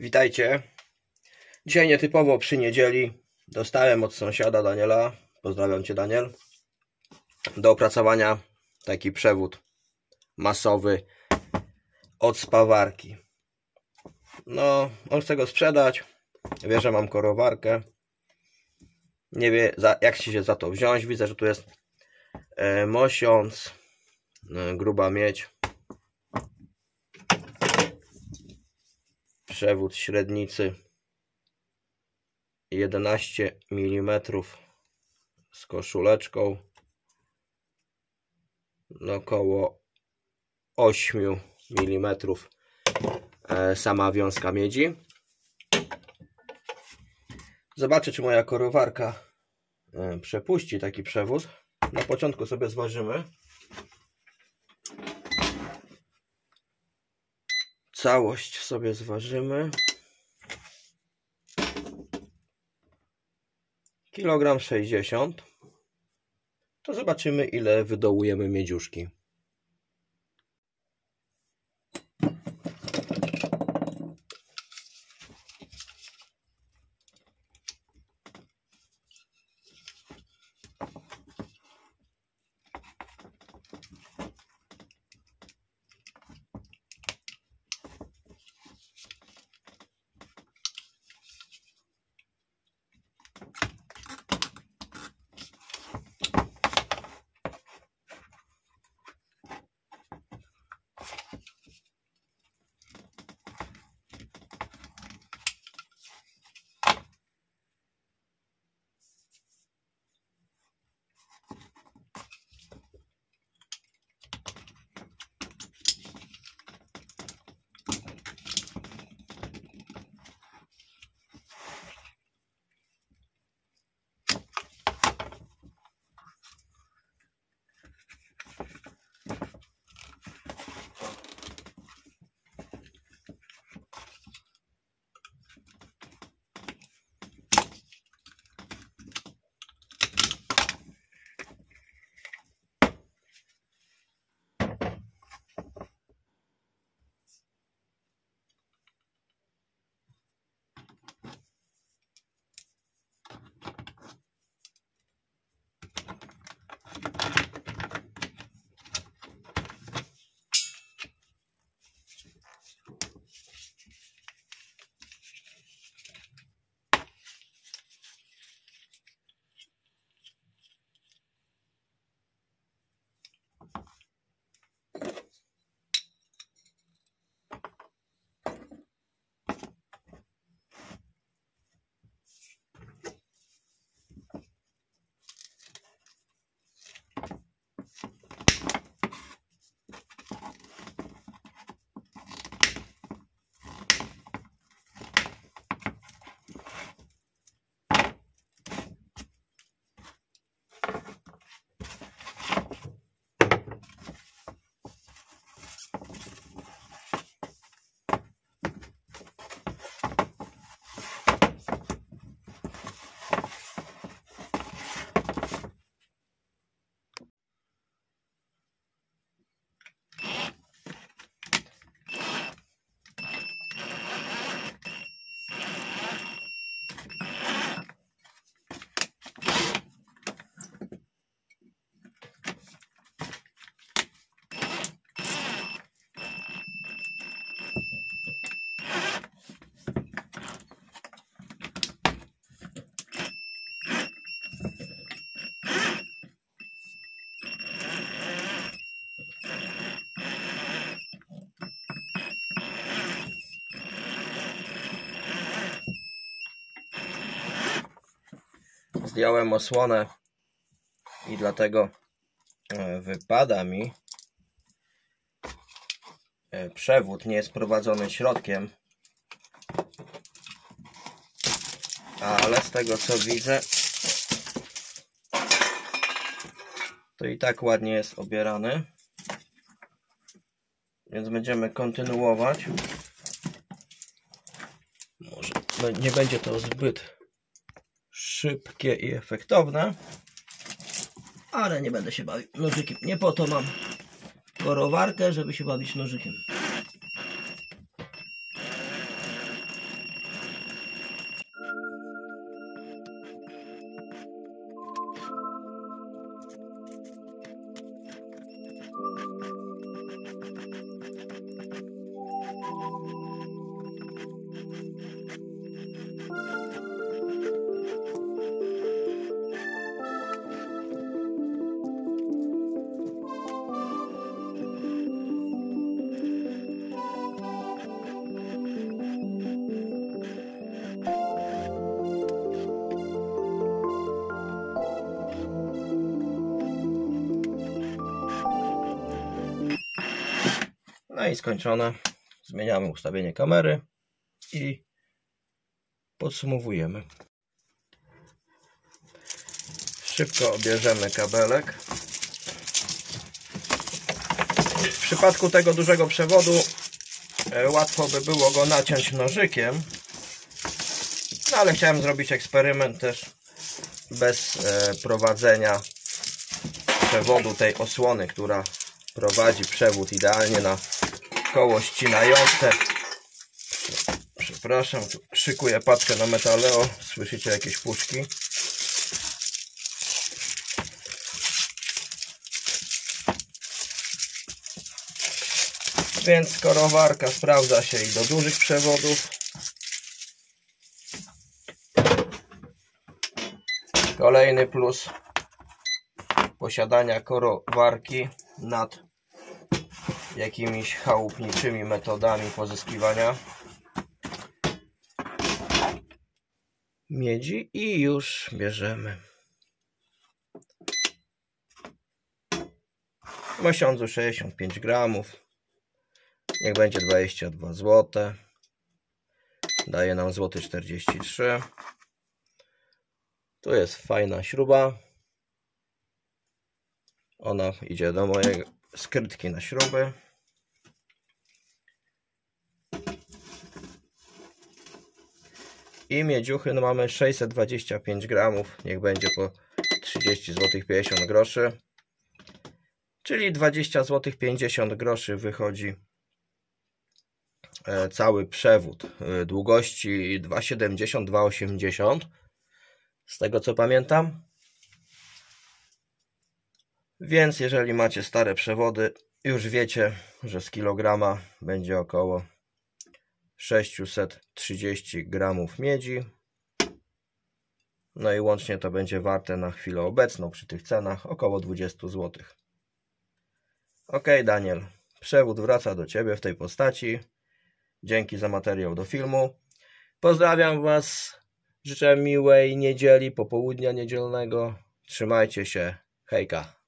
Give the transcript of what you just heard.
Witajcie. Dzisiaj nietypowo przy niedzieli dostałem od sąsiada Daniela, pozdrawiam Cię Daniel, do opracowania taki przewód masowy od spawarki. No, on chce go sprzedać, wie, że mam korowarkę, nie wie jak się za to wziąć. Widzę, że tu jest mosiąc, gruba miedź, przewód średnicy 11 mm z koszuleczką, około 8 mm sama wiązka miedzi. Zobaczę, czy moja korowarka przepuści taki przewód. Na początku sobie zważymy. Całość sobie zważymy. 1,60 kg. To zobaczymy, ile wydołujemy miedziuszki. Zdjąłem osłonę i dlatego wypada mi przewód, nie jest prowadzony środkiem, ale z tego co widzę, to i tak ładnie jest obierany, więc będziemy kontynuować. Może nie będzie to zbyt szybkie i efektowne, ale nie będę się bawił nożykiem. Nie po to mam korowarkę, żeby się bawić nożykiem. No i skończone. Zmieniamy ustawienie kamery i podsumowujemy. Szybko obierzemy kabelek. W przypadku tego dużego przewodu łatwo by było go naciąć nożykiem, no ale chciałem zrobić eksperyment też bez prowadzenia przewodu tej osłony, która prowadzi przewód idealnie na koło ścinające. Przepraszam, tu szykuję paczkę na Metaleo. Słyszycie jakieś puszki? Więc skorowarka sprawdza się i do dużych przewodów. Kolejny plus posiadania korowarki nad jakimiś chałupniczymi metodami pozyskiwania miedzi i już bierzemy. W osiądzu 65 gramów. Niech będzie 22 zł. Daje nam złoty 43. Tu jest fajna śruba. Ona idzie do mojej skrytki na śruby. I miedziuchy no mamy 625 gramów. Niech będzie po 30 zł 50 groszy. Czyli 20 zł 50 groszy wychodzi cały przewód długości 2,70-2,80 z tego co pamiętam. Więc jeżeli macie stare przewody, już wiecie, że z kilograma będzie około 630 gramów miedzi. No i łącznie to będzie warte na chwilę obecną przy tych cenach około 20 zł. Ok, Daniel, przewód wraca do Ciebie w tej postaci. Dzięki za materiał do filmu. Pozdrawiam Was. Życzę miłej niedzieli, popołudnia niedzielnego. Trzymajcie się. Hejka.